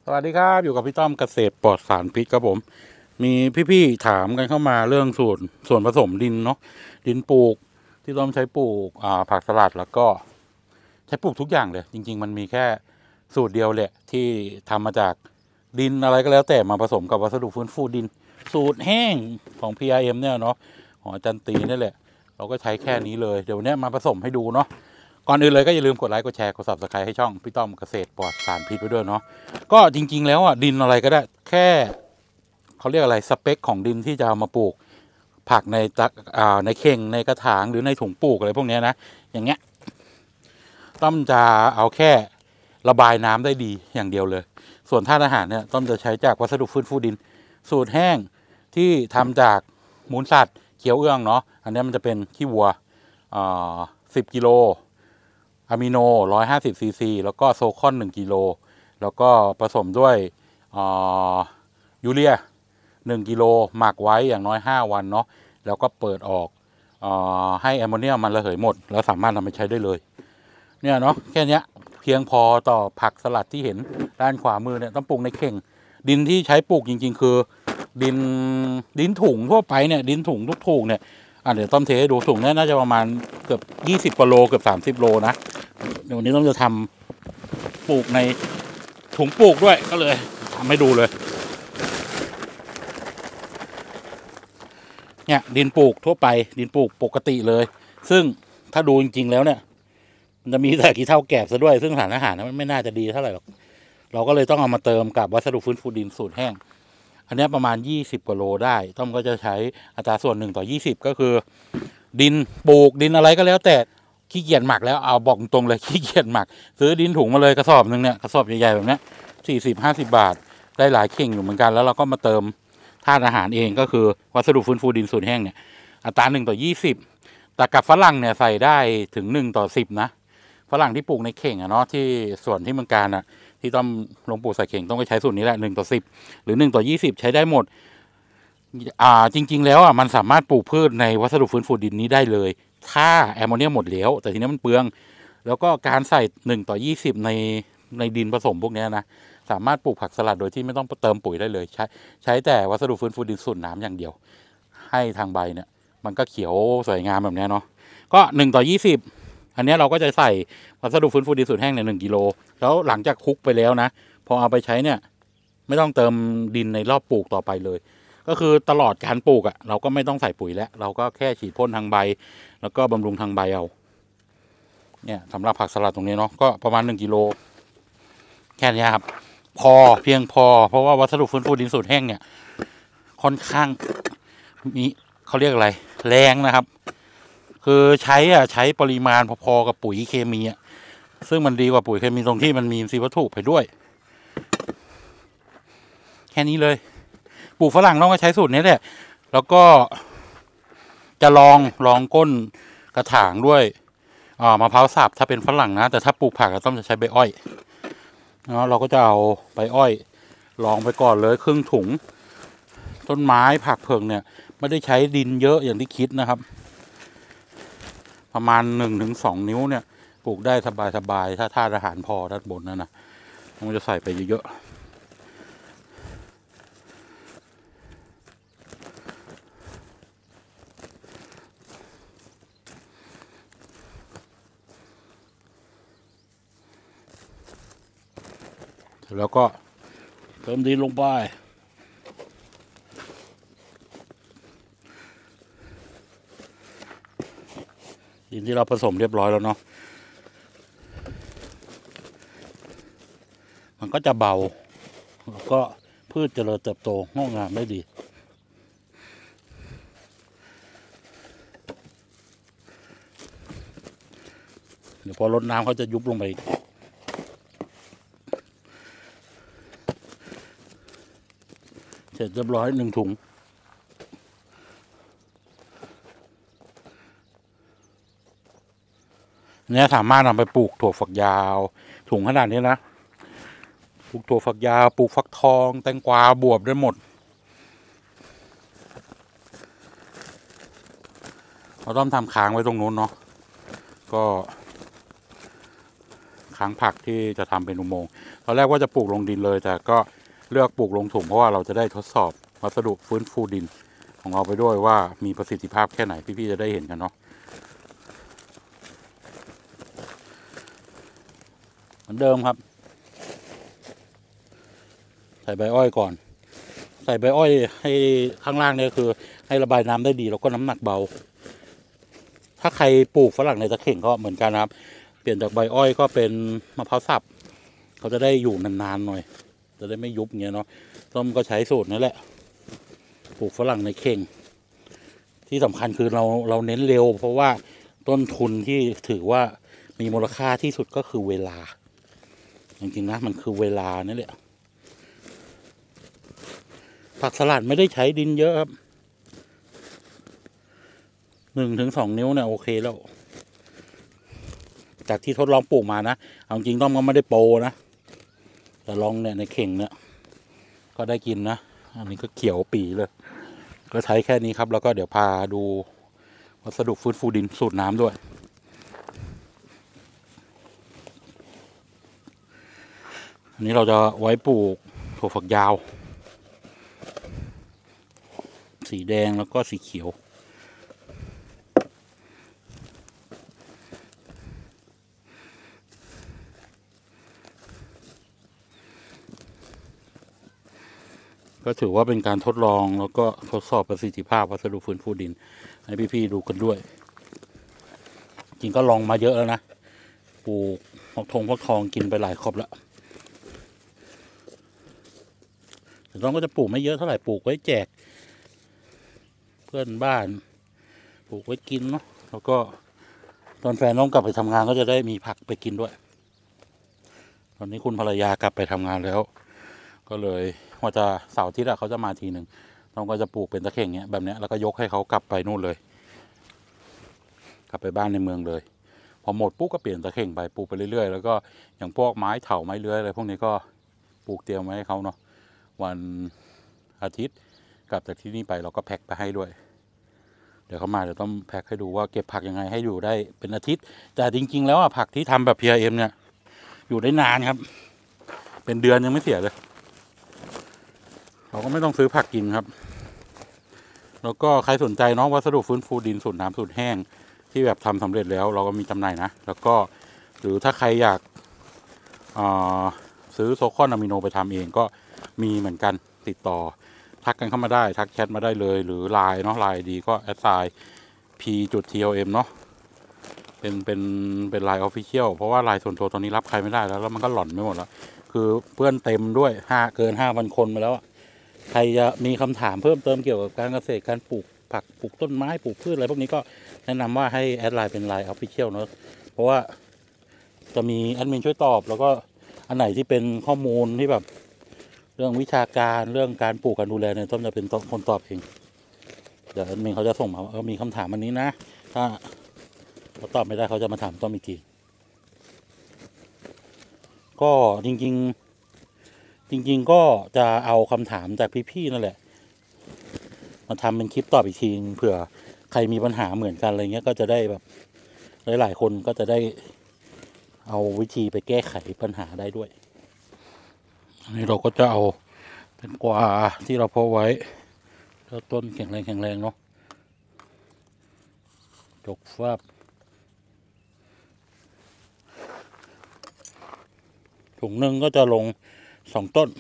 สวัสดีครับอยู่กับพี่ต้อมเกษตรปลอดสารพิษครับผมมีพี่ๆถามกันเข้ามาเรื่องส่วนผสมดินเนาะดินปลูกที่ต้อมใช้ปลูกผักสลัดแล้วก็ใช้ปลูกทุกอย่างเลยจริงๆมันมีแค่สูตรเดียวแหละที่ทำมาจากดินอะไรก็แล้วแต่มาผสมกับวัสดุฟื้นฟูดินสูตรแห้งของ PRM เนี่ยเนาะของอาจารย์ตีนี่แหละเราก็ใช้แค่นี้เลยเดี๋ยวนี้มาผสมให้ดูเนาะก่อนอื่นเลยก็อย่าลืมกดไลค์กดแชร์กด Subscribe ให้ช่องพี่ต้อมเกษตรปลอดสารพิษไปด้วยเนาะก็จริงๆแล้วอ่ะดินอะไรก็ได้แค่เขาเรียกอะไรสเปคของดินที่จะเอามาปลูกผักในในเข่งในกระถางหรือในถุงปลูกอะไรพวกนี้นะอย่างเงี้ยต้อมจะเอาแค่ระบายน้ำได้ดีอย่างเดียวเลยส่วนธาตุอาหารเนี่ยต้อมจะใช้จากวัสดุฟื้นฟูดินสูตรแห้งที่ทำจากมูลสัตว์เขียวเอื้องเนาะอันนี้มันจะเป็นขี้วัว10 กิโลอะมิโน150 ซีซีแล้วก็โซคอน1 กิโลแล้วก็ผสมด้วยยูเรีย1 กิโลหมักไว้อย่างน้อย5 วันเนาะแล้วก็เปิดออกให้แอมโมเนียมันระเหยหมดแล้วสามารถนำไปใช้ได้เลยเนี่ยเนาะแค่นี้เพียงพอต่อผักสลัดที่เห็นด้านขวามือเนี่ยต้องปลูกในเข่งดินที่ใช้ปลูกจริงๆคือดินถุงทั่วไปเนี่ยดินถุงทุกถุงเนี่ยเดี๋ยวต้อมเทให้ดูถุงเนี่ยน่าจะประมาณเกือบ20 กว่าโลเกือบ30 โลนะเดี๋ยววันนี้ต้องจะทำปลูกในถุงปลูกด้วยก็เลยทำให้ดูเลยเนี่ยดินปลูกทั่วไปดินปลูกปกติเลยซึ่งถ้าดูจริงๆแล้วเนี่ยมันจะมีแต่ขี้เถ้าแกบซะด้วยซึ่งสารอาหารมันไม่น่าจะดีเท่าไหร่หรอกเราก็เลยต้องเอามาเติมกับวัสดุฟื้นฟูดินสูตรแห้งอันนี้ประมาณ20 กว่าโลได้ต้อมก็จะใช้อัตราส่วน1 ต่อ 20ก็คือดินปลูกดินอะไรก็แล้วแต่ขี้เกียจหมักแล้วเอาบอกตรงเลยขี้เกียจหมักซื้อดินถุงมาเลยกระสอบหนึ่งเนี่ยกระสอบใหญ่ๆแบบนี้40-50 บาทได้หลายเข่งอยู่เหมือนกันแล้วเราก็มาเติมธาตุอาหารเองก็คือวัสดุฟื้นฟูดินสูตรแห้งเนี่ยอัตรา1 ต่อ 20แต่กับฝรั่งเนี่ยใส่ได้ถึง1 ต่อ 10นะฝรั่งที่ปลูกในเข่งอะเนาะที่ส่วนที่เมืองการอะที่ต้องลงปลูกใส่เข่งต้องไปใช้สูตรนี้แหละ1 ต่อ 10หรือ1 ต่อ 20ใช้ได้หมดจริงๆแล้วมันสามารถปลูกพืชในวัสดุฟื้นฟูดินนี้ได้เลยถ้าแอมโมเนียหมดแล้วแต่ทีนี้มันเปลืองแล้วก็การใส่1 ต่อ 20ในดินผสมพวกนี้นะสามารถปลูกผักสลัดโดยที่ไม่ต้องเติมปุ๋ยได้เลยใช้แต่วัสดุฟื้นฟูดินสูตรน้ำอย่างเดียวให้ทางใบเนี่ยมันก็เขียวสวยงามแบบนี้เนาะก็1 ต่อ 20อันนี้เราก็จะใส่วัสดุฟื้นฟูดินสูตรแห้งใน1 กิโลแล้วหลังจากคุกไปแล้วนะพอเอาไปใช้เนี่ยไม่ต้องเติมดินในรอบปลูกต่อไปเลยก็คือตลอดการปลูกเราก็ไม่ต้องใส่ปุ๋ยแล้วเราก็แค่ฉีดพ่นทางใบแล้วก็บำรุงทางใบเอาเนี่ยสำหรับผักสลัดตรงนี้เนาะก็ประมาณ1 กิโลแค่นี้ครับเพียงพอเพราะว่าวัสดุฟื้นฟูดินสูตรแห้งเนี่ยค่อนข้างมีเขาเรียกอะไรแรงนะครับคือใช้ปริมาณพอๆกับปุ๋ยเคมีซึ่งมันดีกว่าปุ๋ยเคมีตรงที่มันมีอินทรีย์วัตถุไปด้วยแค่นี้เลยปลูกฝรั่งต้องใช้สูตรนี้แหละแล้วก็จะลองก้นกระถางด้วยมะพร้าวสับถ้าเป็นฝรั่งนะแต่ถ้าปลูกผักก็ต้องจะใช้ใบอ้อยเนาะเราก็จะเอาใบอ้อยลองไปก่อนเลยครึ่งถุงต้นไม้ผักเผือกเนี่ยไม่ได้ใช้ดินเยอะอย่างที่คิดนะครับประมาณ1 ถึง 2 นิ้วเนี่ยปลูกได้สบายถ้าธาตุอาหารพอด้านบนนั่นนะมันจะใส่ไปเยอะแล้วก็เติมดินลงไปดินที่เราผสมเรียบร้อยแล้วเนาะมันก็จะเบาแล้วก็พืชเจริญเติบโตงอกงามได้ดีเดี๋ยวพอรดน้ำเขาจะยุบลงไปเสร็จเรียบร้อย1 ถุงเนี่ยสามารถนำไปปลูกถั่วฝักยาวถุงขนาดนี้นะปลูกถั่วฝักยาวปลูกฟักทองแตงกวาบวบได้หมดเราต้องทำค้างไว้ตรงนู้นเนาะก็ครั้งผักที่จะทำเป็นอุโมงค์ตอนแรกว่าจะปลูกลงดินเลยแต่ก็เลือกปลูกลงถุงเพราะว่าเราจะได้ทดสอบวัสดุฟื้นฟูดินของเราไปด้วยว่ามีประสิทธิภาพแค่ไหนพี่ๆจะได้เห็นกันเนาะเหมือนเดิมครับใส่ใบอ้อยก่อนใส่ใบอ้อยให้ข้างล่างเนี่ยคือให้ระบายน้ำได้ดีแล้วก็น้ำหนักเบาถ้าใครปลูกฝรั่งในตะเข่งก็เหมือนกันครับเปลี่ยนจากใบอ้อยก็เป็นมะพร้าวสับเขาจะได้อยู่นานๆหน่อยจะได้ไม่ยุบเงี้ยเนาะต้มก็ใช้สูตรนั่นแหละปลูกฝรั่งในเข่งที่สำคัญคือเราเน้นเร็วเพราะว่าต้นทุนที่ถือว่ามีมูลค่าที่สุดก็คือเวลาจริงๆนะมันคือเวลานี่แหละผักสลัดไม่ได้ใช้ดินเยอะครับ1 ถึง 2 นิ้วเนี่ยโอเคแล้วจากที่ทดลองปลูกมานะเอาจริงต้อมก็ไม่ได้โปรนะแต่ลองเนี่ยในเข่งเนี่ยก็ได้กินนะอันนี้ก็เขียวปีเลยก็ใช้แค่นี้ครับแล้วก็เดี๋ยวพาดูวัสดุฟื้นฟูดินสูตรน้ำด้วยอันนี้เราจะไว้ปลูกถั่วฝักยาวสีแดงแล้วก็สีเขียวก็ถือว่าเป็นการทดลองแล้วก็ทดสอบประสิทธิภาพวัสดุฟื้นฟูดินให้พี่ๆดูกันด้วยจริงก็ลองมาเยอะแล้วนะปลูกฟักทองกินไปหลายครอบแล้วแต่ต้องก็จะปลูกไม่เยอะเท่าไหร่ปลูกไว้แจกเพื่อนบ้านปลูกไว้กินเนาะแล้วก็ตอนแฟนน้องกลับไปทำงานก็จะได้มีผักไปกินด้วยตอนนี้คุณภรรยากลับไปทำงานแล้วก็เลยว่าจะเสาร์อาทิตย์เขาจะมาทีหนึ่งน้องก็จะปลูกเป็นตะเข่งเนี้ยแบบเนี้ยแล้วก็ยกให้เขากลับไปนู่นเลยกลับไปบ้านในเมืองเลยพอหมดปุ๊บก็เปลี่ยนตะเข่งไปปลูกไปเรื่อยๆแล้วก็อย่างพวกไม้เถาไม้เลื้อยอะไรพวกนี้ก็ปลูกเตรียมไว้ให้เขาเนาะวันอาทิตย์กลับจากที่นี่ไปเราก็แพ็คไปให้ด้วยเดี๋ยวเขามาเดี๋ยวต้องแพ็คให้ดูว่าเก็บผักยังไงให้อยู่ได้เป็นอาทิตย์แต่จริงๆแล้วผักที่ทำแบบ PRM เนี่ยอยู่ได้นานครับเป็นเดือนยังไม่เสียเลยเราก็ไม่ต้องซื้อผักกินครับแล้วก็ใครสนใจเนาะวัสดุฟื้นฟูดินสูตรน้ำสูตรแห้งที่แบบทำสำเร็จแล้วเราก็มีจำหน่ายนะแล้วก็หรือถ้าใครอยากซื้อโซคอนอะมิโนไปทำเองก็มีเหมือนกันติดต่อทักกันเข้ามาได้ทักแชทมาได้เลยหรือไลน์เนาะไลน์ดีก็แอดไซน์ p.tlm เนาะเป็นไลน์ออฟฟิเชียลเพราะว่าไลน์ส่วนตัวตอนนี้รับใครไม่ได้แล้วมันก็หล่อนไม่หมดแล้วคือเพื่อนเต็มด้วยเกิน 5,000 คนมาแล้วใครจะมีคำถามเพิ่มเติมเกี่ยวกับการเกษตรการปลูกผักปลูกต้นไม้ปลูกพืชอะไรพวกนี้ก็แนะนำว่าให้แอดไลน์เป็นไลน์ออฟฟิเชียลเนาะเพราะว่าจะมีแอดมินช่วยตอบแล้วก็อันไหนที่เป็นข้อมูลที่แบบเรื่องวิชาการเรื่องการปลูกการดูแลเนี่ยต้นจะเป็นคนตอบเองเดี๋ยวแอดมินเขาจะส่งมามีคำถามอันนี้นะถ้าเขาตอบไม่ได้เขาจะมาถามต้นอีกทีก็จริงๆก็จะเอาคำถามจากพี่ๆนั่นแหละมาทำเป็นคลิปตอบอีกทีเผื่อใครมีปัญหาเหมือนกันอะไรเงี้ยก็จะได้แบบหลายๆคนก็จะได้เอาวิธีไปแก้ไขปัญหาได้ด้วยอันนี้เราก็จะเอาเป็นกวาที่เราเพาะไว้แล้วต้นแข็งแรงเนาะจกฟาบถุงหนึ่งก็จะลง2 ต้น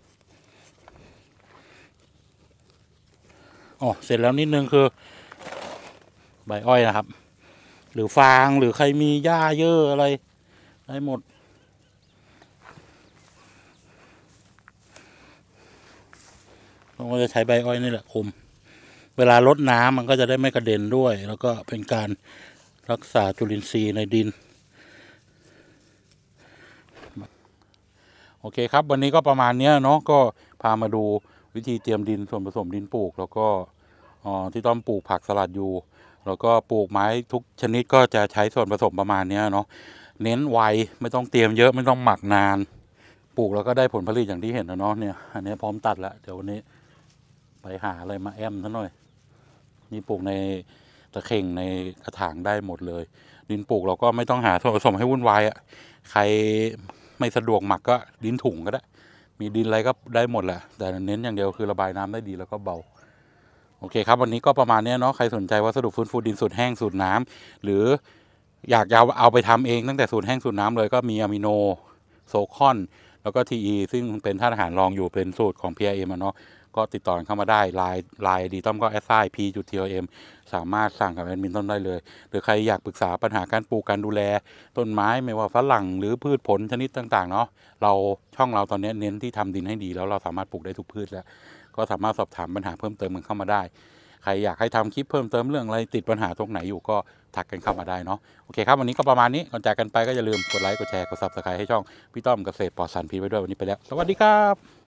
เสร็จแล้วนิดนึงคือใบอ้อยนะครับหรือฟางหรือใครมีหญ้าเยอะอะไรได้หมดเราก็จะใช้ใบอ้อยนี่แหละคุมเวลารดน้ำมันก็จะได้ไม่กระเด็นด้วยแล้วก็เป็นการรักษาจุลินทรีย์ในดินโอเคครับวันนี้ก็ประมาณนี้เนาะก็พามาดูวิธีเตรียมดินส่วนผสมดินปลูกแล้วก็ที่ต้องปลูกผักสลัดอยู่แล้วก็ปลูกไม้ทุกชนิดก็จะใช้ส่วนผสมประมาณนี้เนาะเน้นไวไม่ต้องเตรียมเยอะไม่ต้องหมักนานปลูกแล้วก็ได้ผลผลิตอย่างที่เห็นนะเนาะเนี่ยอันนี้พร้อมตัดแล้วเดี๋ยววันนี้ไปหาอะไรมาแอมซะหน่อยนี่ปลูกในตะเข่งในกระถางได้หมดเลยดินปลูกเราก็ไม่ต้องหาส่วนผสมให้วุ่นวายใครไม่สะดวกหมักก็ดินถุงก็ได้มีดินอะไรก็ได้หมดแหละแต่เน้นอย่างเดียวคือระบายน้ำได้ดีแล้วก็เบาโอเคครับวันนี้ก็ประมาณนี้เนาะใครสนใจวัสดุฟื้นฟูดินสูตรแห้งสูตรน้ำหรืออยากเอาไปทำเองตั้งแต่สูตรแห้งสูตรน้ำเลยก็มีอะมิโนโซคอนแล้วก็ TE ซึ่งเป็นธาตุอาหารรองอยู่เป็นสูตรของ PRM เนาะก็ติดต่อเข้ามาได้ไลน์ดีต้อมก็@p.tlm สามารถสั่งกับแอดมินต้นได้เลยหรือใครอยากปรึกษาปัญหาการปลูกการดูแลต้นไม้ไม่ว่าฝรั่งหรือพืชผลชนิดต่างๆเนาะช่องเราตอนนี้เน้นที่ทำดินให้ดีแล้วเราสามารถปลูกได้ทุกพืชแล้วก็สามารถสอบถามปัญหาเพิ่มเติมกันเข้ามาได้ใครอยากให้ทำคลิปเพิ่มเติมเรื่องอะไรติดปัญหาตรงไหนอยู่ก็ทักกันเข้ามาได้เนาะโอเคครับวันนี้ก็ประมาณนี้ก่อนจากกันไปก็อย่าลืมกดไลค์กดแชร์กด Subscribe ให้ช่องพี่ต้อมเกษตรปลอดสารพิษไว้ด้วยวันนี้ไปแล้วสวัสดีครับ